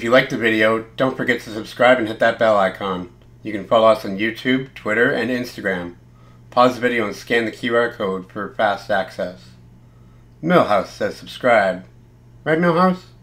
you liked the video, don't forget to subscribe and hit that bell icon. You can follow us on YouTube, Twitter, and Instagram. Pause the video and scan the QR code for fast access. Milhouse says subscribe. Right, Milhouse?